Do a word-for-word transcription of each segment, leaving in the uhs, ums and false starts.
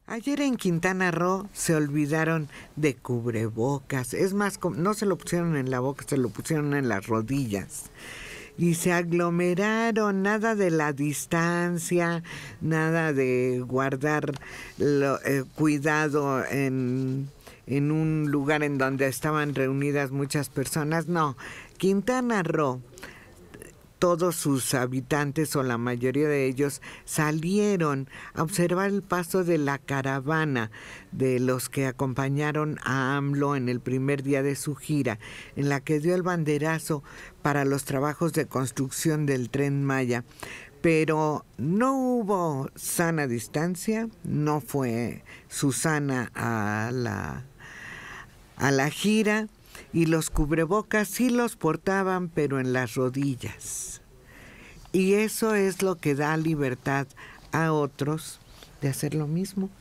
Ayer en Quintana Roo se olvidaron de cubrebocas. Es más, no se lo pusieron en la boca, se lo pusieron en las rodillas. Y se aglomeraron, nada de la distancia, nada de guardar lo, eh, cuidado en, en un lugar en donde estaban reunidas muchas personas. No, Quintana Roo, todos sus habitantes o la mayoría de ellos salieron a observar el paso de la caravana de los que acompañaron a AMLO en el primer día de su gira, en la que dio el banderazo para los trabajos de construcción del Tren Maya. Pero no hubo sana distancia, no fue Susana a la, a la gira, y los cubrebocas sí los portaban, pero en las rodillas. Y eso es lo que da libertad a otros de hacer lo mismo.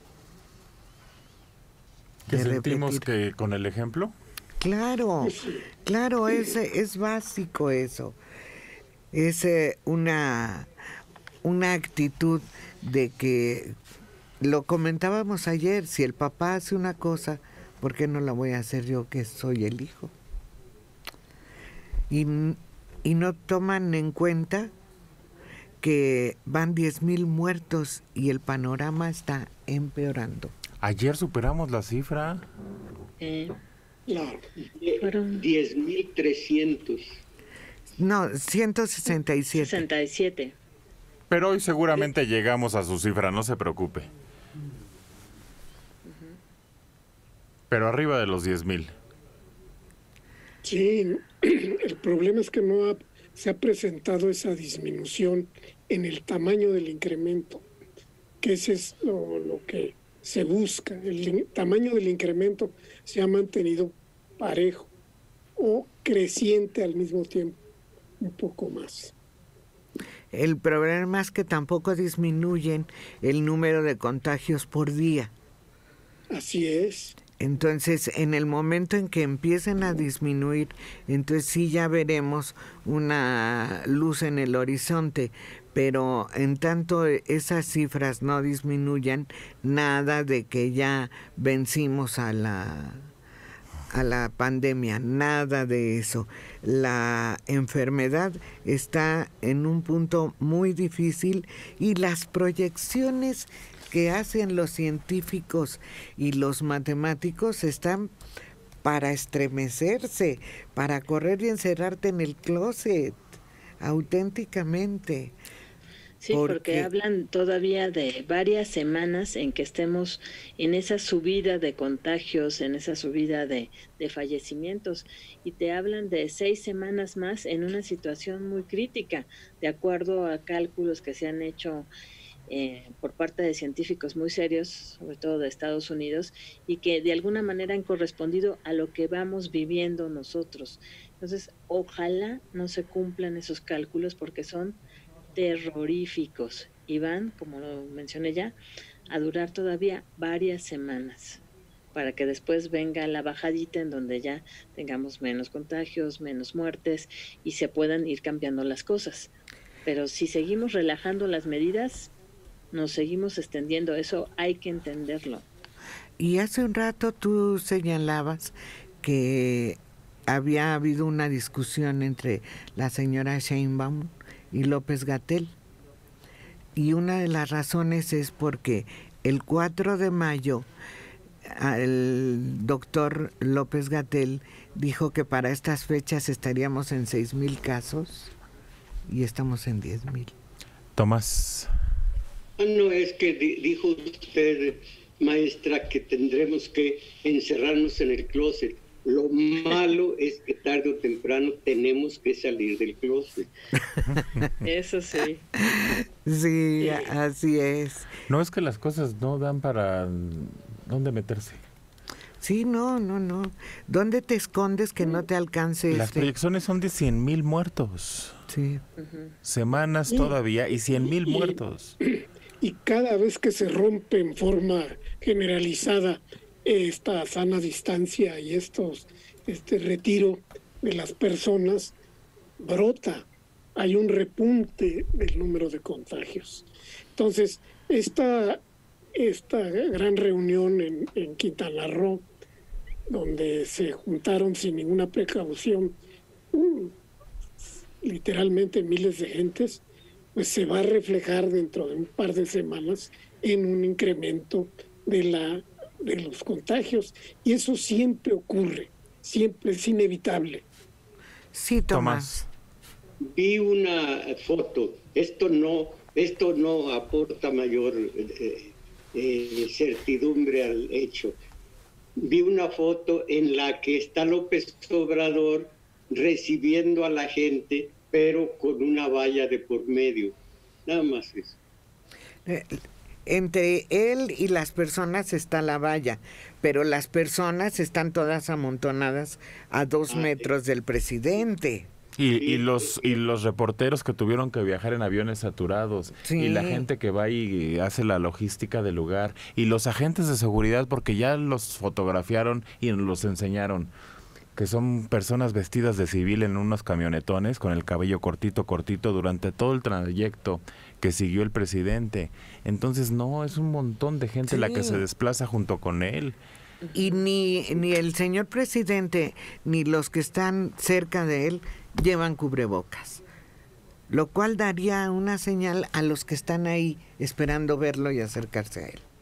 ¿Que sentimos que con el ejemplo? Claro, claro, es, es básico eso. Es eh, una, una actitud de que, lo comentábamos ayer, si el papá hace una cosa, ¿por qué no la voy a hacer yo que soy el hijo? Y, y no toman en cuenta que van diez mil muertos y el panorama está empeorando. Ayer superamos la cifra. Eh, Claro, fueron diez mil trescientos. No, ciento sesenta y siete. sesenta y siete. Pero hoy seguramente llegamos a su cifra, no se preocupe. Pero arriba de los diez mil. Sí, el problema es que no ha, se ha presentado esa disminución en el tamaño del incremento, que ese es lo, lo que se busca. El in, tamaño del incremento se ha mantenido parejo o creciente al mismo tiempo, un poco más. El problema es que tampoco disminuyen el número de contagios por día. Así es. Entonces, en el momento en que empiecen a disminuir, entonces sí ya veremos una luz en el horizonte, pero en tanto esas cifras no disminuyan, nada de que ya vencimos a la, a la pandemia, nada de eso. La enfermedad está en un punto muy difícil y las proyecciones que hacen los científicos y los matemáticos están para estremecerse, para correr y encerrarte en el closet, auténticamente. Sí, porque... porque hablan todavía de varias semanas en que estemos en esa subida de contagios, en esa subida de, de fallecimientos, y te hablan de seis semanas más en una situación muy crítica, de acuerdo a cálculos que se han hecho Eh, por parte de científicos muy serios, sobre todo de Estados Unidos, y que de alguna manera han correspondido a lo que vamos viviendo nosotros. Entonces, ojalá no se cumplan esos cálculos porque son terroríficos y van, como lo mencioné ya, a durar todavía varias semanas para que después venga la bajadita en donde ya tengamos menos contagios, menos muertes y se puedan ir cambiando las cosas. Pero si seguimos relajando las medidas, nos seguimos extendiendo, eso hay que entenderlo. Y hace un rato tú señalabas que había habido una discusión entre la señora Sheinbaum y López-Gatell. Y una de las razones es porque el cuatro de mayo el doctor López-Gatell dijo que para estas fechas estaríamos en seis mil casos y estamos en diez mil. Tomás. No, es que di- dijo usted, maestra, que tendremos que encerrarnos en el closet. Lo malo es que tarde o temprano tenemos que salir del closet. Eso sí. Sí, así es. No es que las cosas no dan para dónde meterse. Sí, no, no, no. ¿Dónde te escondes que no te alcance? Las este? proyecciones son de cien mil muertos. Sí. Uh-huh. Semanas Sí. todavía y cien mil muertos. Y cada vez que se rompe en forma generalizada esta sana distancia y estos este retiro de las personas, brota, hay un repunte del número de contagios. Entonces, esta esta gran reunión en, en Quintana Roo, donde se juntaron sin ninguna precaución um, literalmente miles de gentes, pues se va a reflejar dentro de un par de semanas en un incremento de, la, de los contagios. Y eso siempre ocurre, siempre es inevitable. Sí, Tomás. Vi una foto, esto no, esto no aporta mayor eh, eh, certidumbre al hecho. Vi una foto en la que está López Obrador recibiendo a la gente, pero con una valla de por medio. Nada más eso. Eh, entre él y las personas está la valla, pero las personas están todas amontonadas a dos ah, metros del presidente. Y, y los y los reporteros que tuvieron que viajar en aviones saturados, sí. Y la gente que va y hace la logística del lugar, y los agentes de seguridad, porque ya los fotografiaron y los enseñaron, que son personas vestidas de civil en unos camionetones con el cabello cortito, cortito durante todo el trayecto que siguió el presidente. Entonces, no, es un montón de gente sí. La que se desplaza junto con él. Y ni, ni el señor presidente, ni los que están cerca de él llevan cubrebocas, lo cual daría una señal a los que están ahí esperando verlo y acercarse a él.